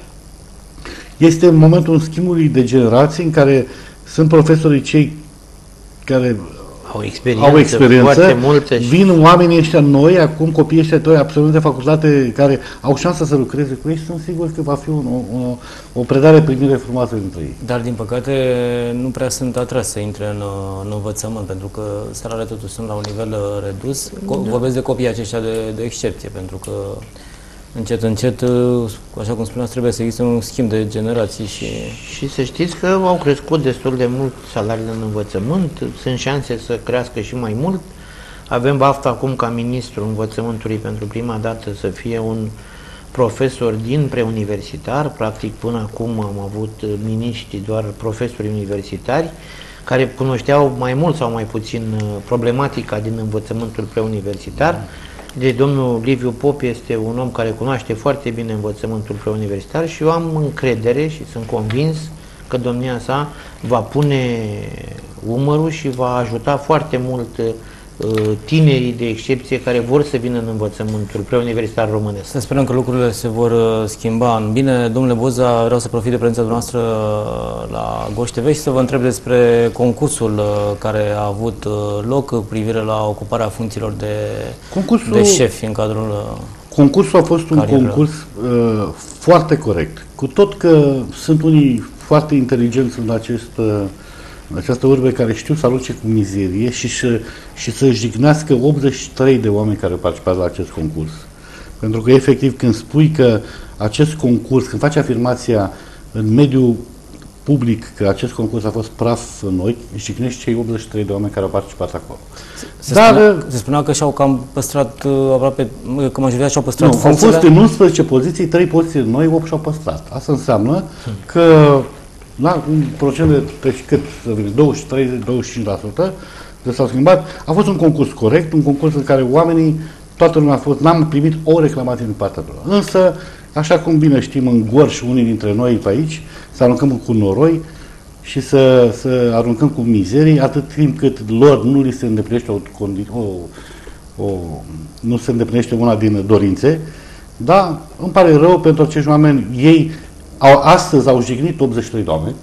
este în momentul schimbului de generații în care sunt profesorii cei care au experiență, au experiență foarte multă și... vin oamenii ăștia noi, acum copiii ăștia noi, absolvente de facultate, care au șansa să lucreze cu ei și sunt sigur că va fi un, o, o predare-primire frumoasă dintre ei. Dar, din păcate, nu prea sunt atrași să intre în, în învățământ, pentru că salariile totuși sunt la un nivel redus. Co- vorbesc de copiii aceștia de, de excepție, pentru că încet, încet, așa cum spuneați, trebuie să existe un schimb de generații și... Și să știți că au crescut destul de mult salariile în învățământ, sunt șanse să crească și mai mult. Avem bafta acum ca ministru învățământului pentru prima dată să fie un profesor din preuniversitar, practic până acum am avut miniștri doar profesori universitari, care cunoșteau mai mult sau mai puțin problematica din învățământul preuniversitar. Deci domnul Liviu Pop este un om care cunoaște foarte bine învățământul preuniversitar și eu am încredere și sunt convins că domnia sa va pune umărul și va ajuta foarte mult uh, tinerii de excepție care vor să vină în învățământul preuniversitar românesc. Să sperăm că lucrurile se vor schimba în bine. Domnule Boza, vreau să profit de prezența dumneavoastră la Goș T V și să vă întreb despre concursul care a avut loc cu privire la ocuparea funcțiilor de, concursul, de șefi în cadrul... Concursul a fost un carieră. concurs uh, foarte corect. Cu tot că sunt unii foarte inteligenți în acest... Uh, această urbe care știu să aloce cu mizerie și, și, și să jignească optzeci și trei de oameni care participează la acest concurs. Pentru că, efectiv, când spui că acest concurs, când faci afirmația în mediul public că acest concurs a fost praf în ochi, jignești cei optzeci și trei de oameni care au participat acolo. Se, Dar, spunea, se spunea că și-au cam păstrat aproape, că majoritatea și-au păstrat nu, funcțiile. Au fost în unsprezece poziții, trei poziții noi, opt și-au păstrat. Asta înseamnă că la un procent de deci, cât să vină, douăzeci și trei douăzeci și cinci la sută de s-au schimbat. A fost un concurs corect, un concurs în care oamenii, toată lumea a fost, n-am primit o reclamație din partea lor. Însă, așa cum bine știm, în Gorj unii dintre noi pe aici, să aruncăm cu noroi și să, să aruncăm cu mizerii, atât timp cât lor nu li se îndeplinește o, o, o, nu se îndeplinește una din dorințe. Da, îmi pare rău pentru acești oameni, ei Au, astăzi au jignit optzeci și trei de oameni,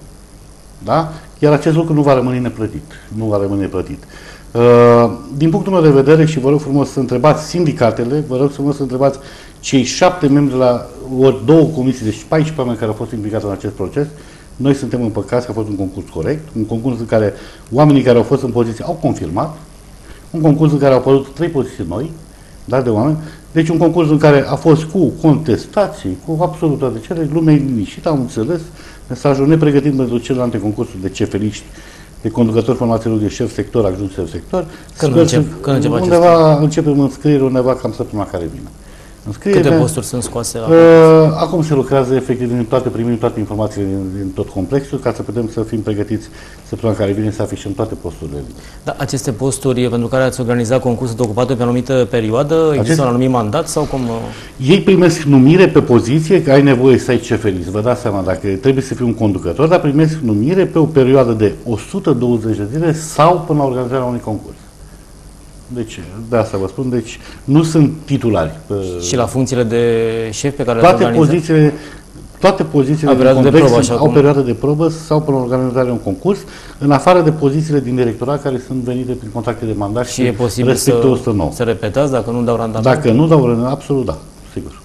da? Iar acest lucru nu va rămâne neplătit. Nu va rămâne neplătit. Uh, din punctul meu de vedere, și vă rog frumos să întrebați sindicatele, vă rog frumos să întrebați cei șapte membri la ori două comisii, deci paisprezece oameni care au fost implicați în acest proces, noi suntem împăcați că a fost un concurs corect, un concurs în care oamenii care au fost în poziție au confirmat, un concurs în care au apărut trei poziții noi, dar de oameni. Deci un concurs în care a fost cu contestații, cu absolut toate cele, lumea e liniștită, am înțeles mesajul, ne pregătim pentru celelalte concursuri de cefeliști, de conducători formațiilor de șef sector, adjunct șef sector. Când încep, când încep undeva acestea? Începem înscriere undeva cam săptămâna care vine. Înscriere, câte posturi sunt scoase? Uh, acum se lucrează efectiv din toate, primim toate informațiile din, din tot complexul, ca să putem să fim pregătiți săptămâna care vine să afișăm toate posturile. Da, aceste posturi pentru care ați organizat concursul de ocupate pe o anumită perioadă, există Acest... un anumit mandat sau cum? Ei primesc numire pe poziție, că ai nevoie să ai cefelist. Vă dați seama, dacă trebuie să fii un conducător, dar primesc numire pe o perioadă de o sută douăzeci de zile sau până la organizarea unui concurs. Deci, de asta vă spun, deci nu sunt titulari. Și la funcțiile de șef pe care toate pozițiile, toate pozițiile din complex au perioadă de probă sau până organizarea un concurs, în afară de pozițiile din directorat care sunt venite prin contracte de mandat și, și e posibil să, o sută nouă. Să repetați dacă nu dau randament? Dacă nu dau randament, absolut da, sigur.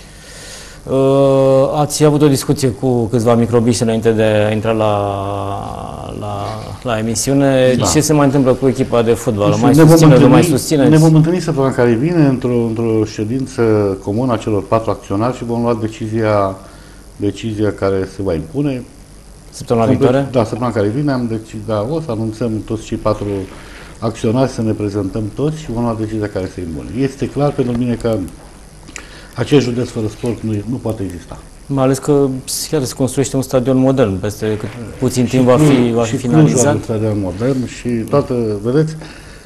Uh, ați avut o discuție cu câțiva microbiști înainte de a intra la, la, la emisiune. Da. Ce se mai întâmplă cu echipa de fotbal? Mai susține, nu mai susțineți? Ne vom întâlni săptămâna care vine într-o într-o ședință comună a celor patru acționari și vom lua decizia, decizia care se va impune. Săptămâna viitoare? Da, săptămâna care vine am decis, da, o să anunțăm toți cei patru acționari, să ne prezentăm toți și vom lua decizia care se impune. Este clar pentru mine că acest județ fără sport nu, nu poate exista. Mai ales că chiar se construiește un stadion modern, peste puțin timp va fi, va fi finalizat. Un stadion modern și toată, vedeți,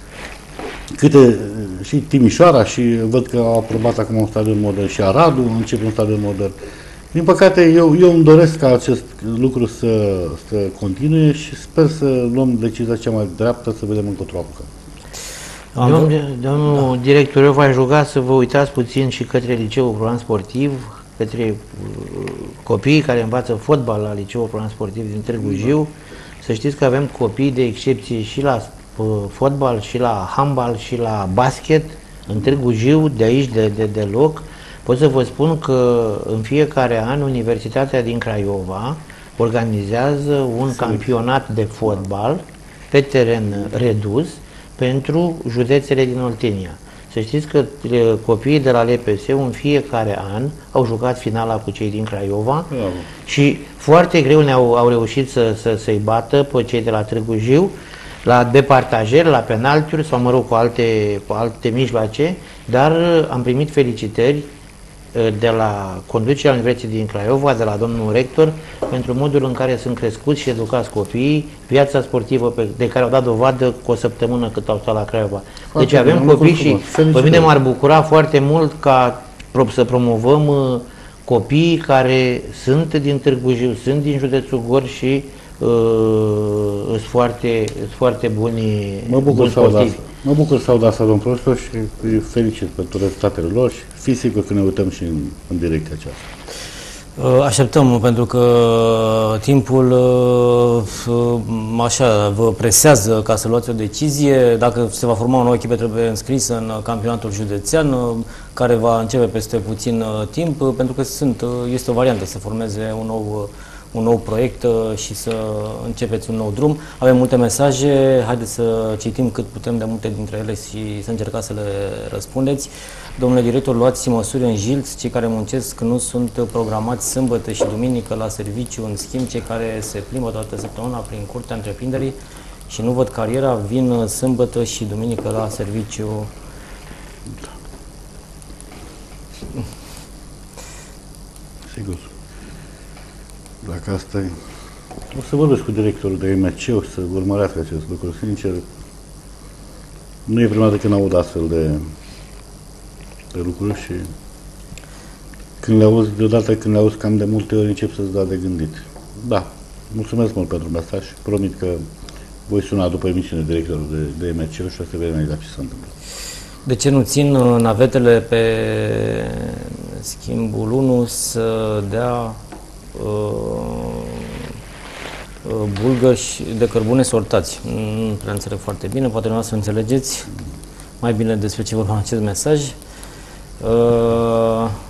câte, și Timișoara și văd că au aprobat acum un stadion modern și Aradul începe un stadion modern. Din păcate, eu, eu îmi doresc ca acest lucru să, să continue și sper să luăm decizia cea mai dreaptă, să vedem încotro apucăm. Domnul, domnul da. director, eu v-aș ruga să vă uitați puțin și către Liceul Program Sportiv, către uh, copiii care învață fotbal la Liceul Program Sportiv din Târgu Jiu. Da. Să știți că avem copii de excepție și la uh, fotbal, și la handbal, și la basket în Târgu Jiu, de aici, de, de, de loc. Pot să vă spun că în fiecare an Universitatea din Craiova organizează un campionat de fotbal pe teren redus pentru județele din Oltenia. Să știți că copiii de la L P S în fiecare an au jucat finala cu cei din Craiova. Bravo. Și foarte greu ne-au au reușit să, să, să-i bată pe cei de la Târgu Jiu, la departajeri, la penaltiuri sau mă rog cu alte, cu alte mijloace, dar am primit felicitări de la conducerea Universității din Craiova, de la domnul rector, pentru modul în care sunt crescuți și educați copiii, viața sportivă pe, de care au dat dovadă cu o săptămână cât au stat la Craiova. Deci avem copii și pe mine m-ar bucura foarte mult ca să promovăm copiii care sunt din Târgu Jiu, sunt din județul Gorj și uh, sunt foarte, foarte buni, mă bucur buni sportivi. Mă bucur să aud asta, domnul profesor, și îi felicit pentru rezultatele lor și fi sigur că ne uităm și în, în direcția aceasta. Așteptăm, pentru că timpul așa vă presează ca să luați o decizie. Dacă se va forma o nouă echipă, trebuie înscrisă în campionatul județean, care va începe peste puțin timp, pentru că sunt, este o variantă să formeze un nou un nou proiect și să începeți un nou drum. Avem multe mesaje, haideți să citim cât putem de multe dintre ele și să încercați să le răspundeți. Domnule director, luați măsuri în Jilț, cei care muncesc nu sunt programați sâmbătă și duminică la serviciu, în schimb cei care se plimbă toată săptămâna prin curtea întreprinderii și nu văd cariera, vin sâmbătă și duminică la serviciu. Sigur. Dacă asta e... O să vorbesc cu directorul de M C, o să urmărească acest lucru. Sincer, nu e prima dată când aud astfel de, de lucruri și când le auzi, deodată când le auzi cam de multe ori încep să-ți dea de gândit. Da, mulțumesc mult pentru mesaj și promit că voi suna după emisiune directorul de, de M C și o să vedem exact ce se întâmplă. De ce nu țin navetele pe schimbul unu să dea bulgări de cărbune sortați? Nu prea înțeleg foarte bine, poate nu să înțelegeți mai bine despre ce vorba în acest mesaj. Uh,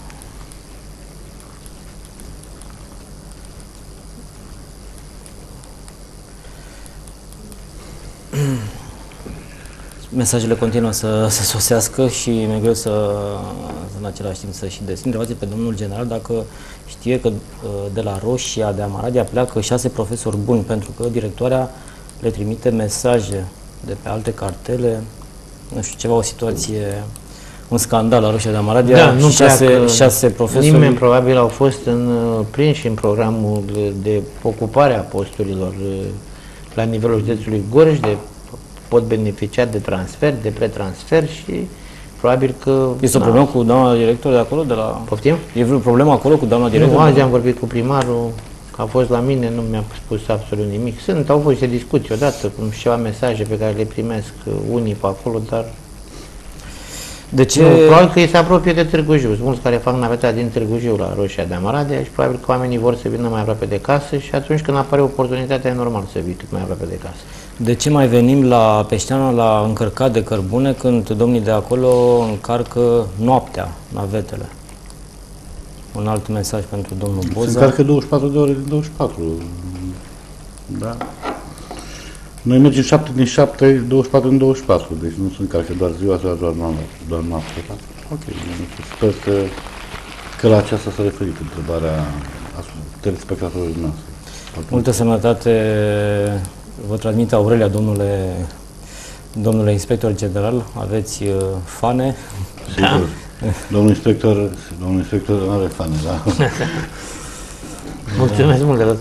Mesajele continuă să, să sosească și mi-e greu să, în același timp să și destin. Întrebați pe domnul general dacă știe că de la Roșia, de Amaradia, pleacă șase profesori buni, pentru că directoarea le trimite mesaje de pe alte cartele, nu știu, ceva, o situație, un scandal la Roșia de Amaradia, da, și nu șase, șase profesori. Nimeni probabil au fost în, prinși în programul de ocupare a posturilor la nivelul județului Gorj, de pot beneficia de transfer, de pretransfer și probabil că... Este o problemă cu doamna director de acolo? De la... Poftim? E vreo problemă acolo cu doamna director? Nu, azi am vorbit cu primarul, a fost la mine, nu mi-a spus absolut nimic. Sunt, au fost niște discuții odată, cu ceva mesaje pe care le primesc unii pe acolo, dar De ce? Nu, probabil că se apropie de Târgu Jiu. Sunt mulți care fac naveta din Târgu Jiu la Roșia de Amaradea și probabil că oamenii vor să vină mai aproape de casă și atunci când apare oportunitatea e normal să vii cât mai aproape de casă. De ce mai venim la Peșteana la încărcat de cărbune când domnii de acolo încarcă noaptea navetele? Un alt mesaj pentru domnul Boza. Se încarcă douăzeci și patru de ore din douăzeci și patru. Da. Noi mergem șapte din șapte, douăzeci și patru din douăzeci și patru, deci nu se încarcă doar ziua, doar, doar, doar noaptea. Ok, sper că, că la aceasta s-a referit întrebarea telespectatorilor noastre. Multă sănătate vă transmite Aurelia, domnule, domnule inspector general. Aveți uh, fane? Sigur. Domnul inspector, domnul inspector nu are fane, da? Mulțumesc mult de tot.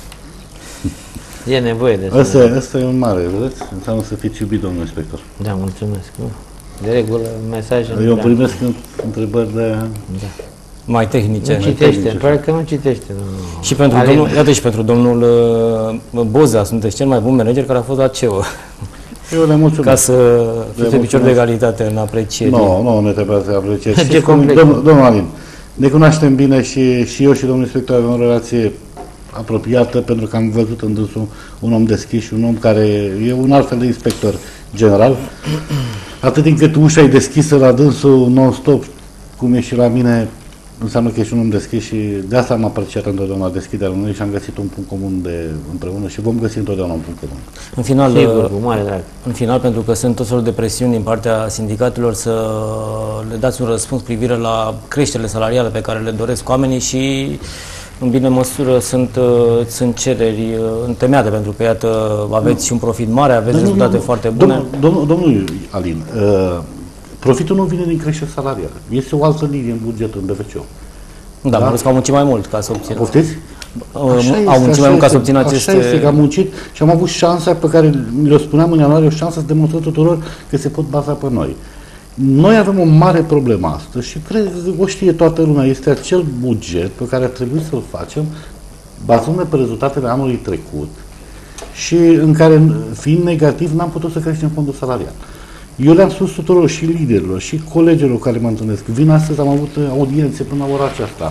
E nevoie de asta. Asta e un mare, vedeți? Înseamnă să fiți iubit, domnul inspector. Da, mulțumesc. De regulă, mesaje... Eu primesc întrebări de... Da. Mai tehnice. Nu citește, pare că nu citește. Nu. Și pentru Alin. domnul, iată și pentru domnul uh, Boza, sunteți cel mai bun manager care a fost la C E O. Eu le mulțumesc. Ca să fiți pe picior de egalitate în apreciere. Nu, nu ne trebuie să apreciez. Ce complex. Domnul, domnul Alin, ne cunoaștem bine și, și eu și domnul inspector avem o relație apropiată pentru că am văzut în dânsul un om deschis și un om care e un alt fel de inspector general. Atât timp cât ușa e deschisă la dânsul non-stop, cum e și la mine, înseamnă că ești un om deschis și de asta am apreciat întotdeauna deschiderea lui și am găsit un punct comun de împreună și vom găsi întotdeauna un punct comun. În final, Sigur, cu mare drag. în final, pentru că sunt tot felul de presiuni din partea sindicatelor să le dați un răspuns privire la creșterile salariale pe care le doresc oamenii și în bine măsură sunt, sunt cereri întemeiate, pentru că, iată, aveți nu. și un profit mare, aveți nu, rezultate nu, nu. foarte bune. Domnul, domnul, domnul Alin, uh, profitul nu vine din creștere salarială. Este o altă linie în buget, în B V C O. Da, da? că au muncit mai mult ca să obțină. Poftiți? Este, au muncit mai mult ca să obțină aceste... Așa este, că am muncit și am avut șansa pe care le-o spuneam în ianuarie, o șansă să demonstrăm tuturor că se pot baza pe noi. Noi avem o mare problemă astăzi și cred că o știe toată lumea. Este acel buget pe care ar trebui să-l facem bazându-ne pe rezultatele anului trecut și în care, fiind negativ, n-am putut să creștem fondul salarial. Eu le-am spus tuturor, și liderilor, și colegilor care mă întâlnesc. Vin astăzi, am avut audiențe până la ora aceasta.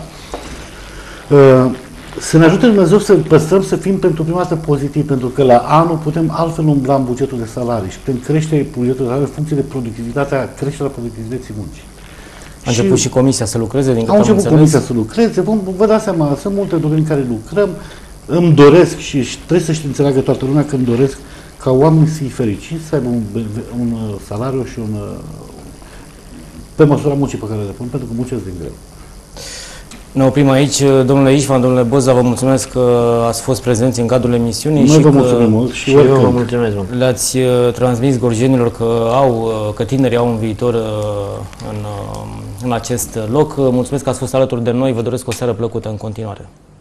Să ne ajute Dumnezeu să păstrăm, să fim pentru prima dată pozitivi, pentru că la anul putem altfel umbla în bugetul de salarii și putem crește bugetul de salarii în funcție de productivitatea, creșterea productivității muncii. A început și, și comisia să lucreze, din câte am început înțeles. comisia să lucreze, vom, vă dați seama, sunt multe domenii în care lucrăm, îmi doresc și trebuie să-și înțeleagă toată lumea că îmi doresc ca oamenii să fie fericiți, să aibă un, un salariu și un pe măsura muncii pe care le pun, pentru că muncesc din greu. Ne oprim aici. Domnule Ișvan, domnule Boza, vă mulțumesc că ați fost prezenți în cadrul emisiunii. Noi și vă că mulțumim mult și, și eu vă mulțumesc mult. Le-ați transmis gorjenilor că, au, că tinerii au un viitor în, în acest loc. Mulțumesc că ați fost alături de noi. Vă doresc o seară plăcută în continuare.